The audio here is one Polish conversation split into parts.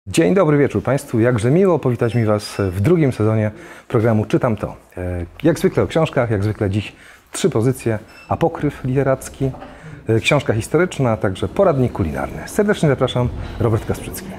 Dzień dobry wieczór Państwu. Jakże miło powitać mi Was w drugim sezonie programu Czytam to. Jak zwykle o książkach, jak zwykle dziś 3 pozycje. Apokryf literacki, książka historyczna, a także poradnik kulinarny. Serdecznie zapraszam, Robert Kasprzycki.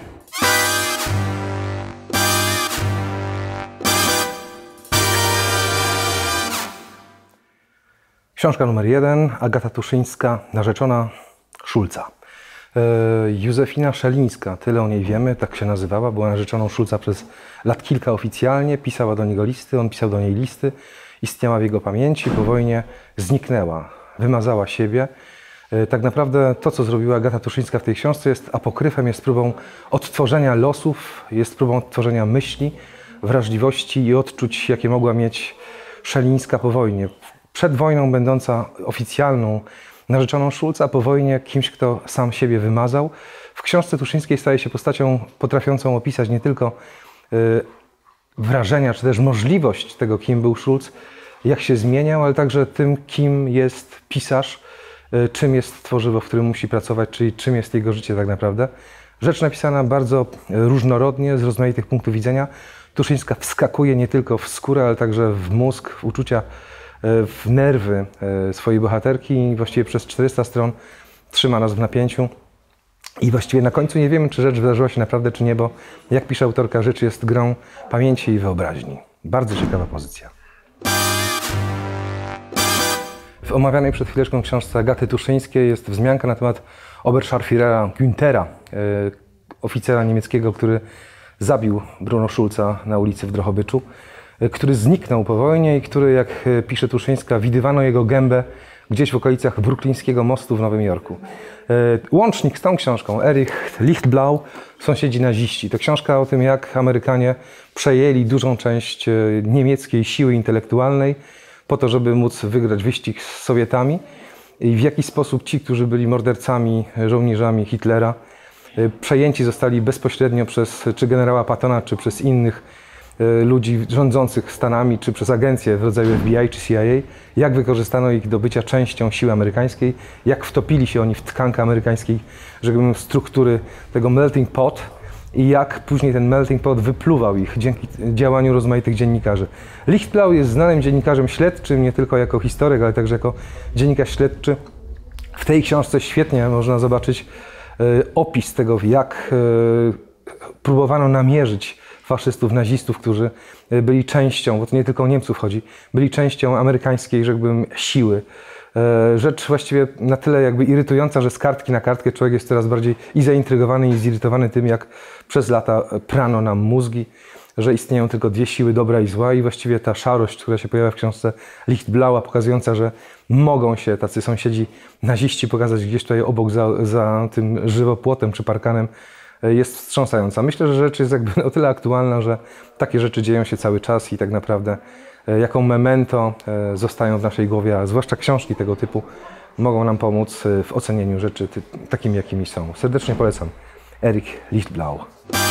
Książka numer 1, Agata Tuszyńska, narzeczona Szulca. Józefina Szelińska, tyle o niej wiemy, tak się nazywała, była narzeczoną Szulca przez lat kilka oficjalnie, pisała do niego listy, on pisał do niej listy, istniała w jego pamięci, po wojnie zniknęła, wymazała siebie. Tak naprawdę to, co zrobiła Agata Tuszyńska w tej książce, jest apokryfem, jest próbą odtworzenia losów, jest próbą odtworzenia myśli, wrażliwości i odczuć, jakie mogła mieć Szelińska po wojnie. Przed wojną będąca oficjalną narzeczoną Szulca, po wojnie kimś, kto sam siebie wymazał. W książce Tuszyńskiej staje się postacią potrafiącą opisać nie tylko wrażenia, czy też możliwość tego, kim był Szulc, jak się zmieniał, ale także tym, kim jest pisarz, czym jest tworzywo, w którym musi pracować, czyli czym jest jego życie tak naprawdę. Rzecz napisana bardzo różnorodnie, z rozmaitych punktów widzenia. Tuszyńska wskakuje nie tylko w skórę, ale także w mózg, w uczucia, w nerwy swojej bohaterki i właściwie przez 400 stron trzyma nas w napięciu. I właściwie na końcu nie wiemy, czy rzecz wydarzyła się naprawdę, czy nie, bo jak pisze autorka, rzecz jest grą pamięci i wyobraźni. Bardzo ciekawa pozycja. W omawianej przed chwileczką książce Agaty Tuszyńskiej jest wzmianka na temat Oberscharführera Günthera, oficera niemieckiego, który zabił Bruno Szulca na ulicy w Drohobyczu, który zniknął po wojnie i który, jak pisze Tuszyńska, widywano jego gębę gdzieś w okolicach Brooklyńskiego mostu w Nowym Jorku. Łącznik z tą książką, Erich Lichtblau, Sąsiedzi naziści. To książka o tym, jak Amerykanie przejęli dużą część niemieckiej siły intelektualnej po to, żeby móc wygrać wyścig z Sowietami i w jaki sposób ci, którzy byli mordercami, żołnierzami Hitlera, przejęci zostali bezpośrednio przez czy generała Pattona, czy przez innych ludzi rządzących Stanami, czy przez agencje w rodzaju FBI czy CIA, jak wykorzystano ich do bycia częścią siły amerykańskiej, jak wtopili się oni w tkankę amerykańskiej, rzekłbym, struktury tego melting pot i jak później ten melting pot wypluwał ich dzięki działaniu rozmaitych dziennikarzy. Lichtblau jest znanym dziennikarzem śledczym, nie tylko jako historyk, ale także jako dziennikarz śledczy. W tej książce świetnie można zobaczyć opis tego, jak próbowano namierzyć faszystów, nazistów, którzy byli częścią, bo to nie tylko o Niemców chodzi, byli częścią amerykańskiej, rzekłbym, siły. Rzecz właściwie na tyle jakby irytująca, że z kartki na kartkę człowiek jest coraz bardziej i zaintrygowany, i zirytowany tym, jak przez lata prano nam mózgi, że istnieją tylko dwie siły, dobra i zła, i właściwie ta szarość, która się pojawia w książce Lichtblaua, pokazująca, że mogą się tacy sąsiedzi naziści pokazać gdzieś tutaj obok za tym żywopłotem czy parkanem, jest wstrząsająca. Myślę, że rzecz jest jakby o tyle aktualna, że takie rzeczy dzieją się cały czas i tak naprawdę jaką memento zostają w naszej głowie, a zwłaszcza książki tego typu mogą nam pomóc w ocenieniu rzeczy takimi, jakimi są. Serdecznie polecam. Erich Lichtblau.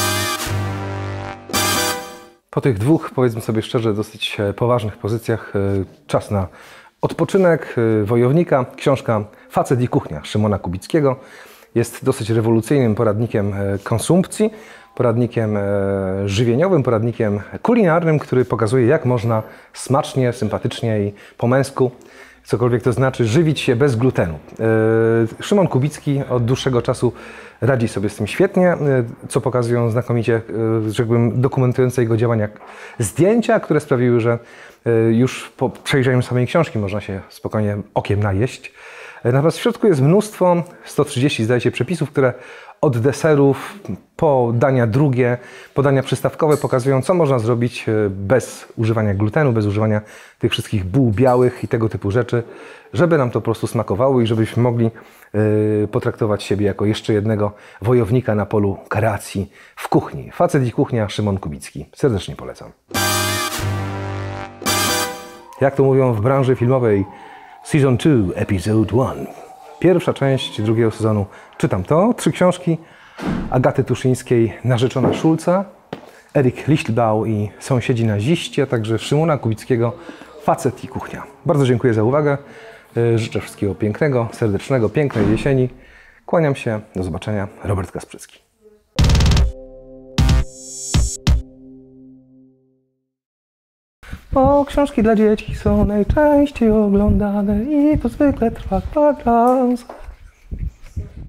Po tych dwóch, powiedzmy sobie szczerze, dosyć poważnych pozycjach czas na odpoczynek wojownika. Książka Facet i kuchnia Szymona Kubickiego jest dosyć rewolucyjnym poradnikiem konsumpcji, poradnikiem żywieniowym, poradnikiem kulinarnym, który pokazuje, jak można smacznie, sympatycznie i po męsku, cokolwiek to znaczy, żywić się bez glutenu. Szymon Kubicki od dłuższego czasu radzi sobie z tym świetnie, co pokazują znakomicie, rzekłbym, dokumentujące jego działania zdjęcia, które sprawiły, że już po przejrzeniu samej książki można się spokojnie okiem najeść. Natomiast w środku jest mnóstwo, 130 zdaje się przepisów, które od deserów po dania drugie, po dania przystawkowe pokazują, co można zrobić bez używania glutenu, bez używania tych wszystkich buł białych i tego typu rzeczy, żeby nam to po prostu smakowało i żebyśmy mogli potraktować siebie jako jeszcze jednego wojownika na polu kreacji w kuchni. Facet i kuchnia, Szymon Kubicki. Serdecznie polecam. Jak to mówią w branży filmowej, Season 2, Episode 1. Pierwsza część drugiego sezonu Czytam to. 3 książki Agaty Tuszyńskiej, Narzeczona Szulca, Erich Lichtblau i Sąsiedzi naziści, a także Szymona Kubickiego, Facet i kuchnia. Bardzo dziękuję za uwagę. Życzę wszystkiego pięknego, serdecznego, pięknej jesieni. Kłaniam się. Do zobaczenia. Robert Kasprzycki. Bo książki dla dzieci są najczęściej oglądane i to zwykle trwa kwadrans.